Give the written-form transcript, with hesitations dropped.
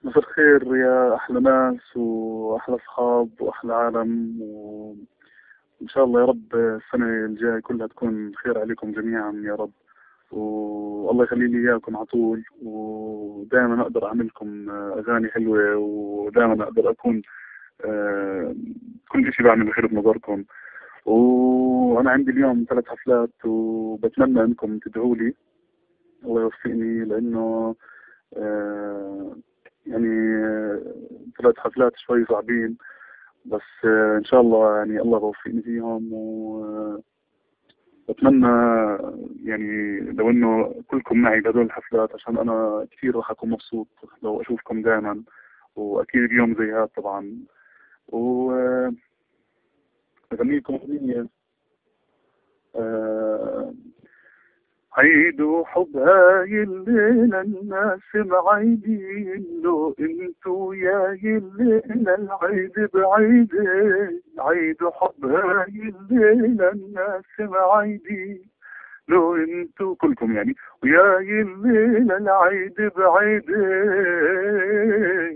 مساء الخير يا أحلى ناس وأحلى أصحاب وأحلى عالم، وإن شاء الله يا رب السنة الجاية كلها تكون خير عليكم جميعا يا رب. والله يخلي لي إياكم على طول، ودائما أقدر أعمل لكم أغاني حلوة، ودائما أقدر أكون آه، كل شيء بعمله حلو بنظركم. وأنا عندي اليوم 3 حفلات، وبتمنى إنكم تدعوا لي الله يوفقني، لأنه آه، يعني 3 حفلات شوي صعبين، بس إن شاء الله يعني الله بوفقني فيهم. وبتمنى يعني لو إنه كلكم معي بهدول الحفلات، عشان أنا كثير راح أكون مبسوط لو أشوفكم دائما، وأكيد اليوم زي هذا طبعا. وأغني لكم أغنية آه، عيدوا حب هاي الليلة الناس معيدين له، انتو يا الليلة العيد بعيدين. عيدوا حب هاي الليلة الناس معيدين له، انتو كلكم يعني، ويا الليلة العيد بعيدين.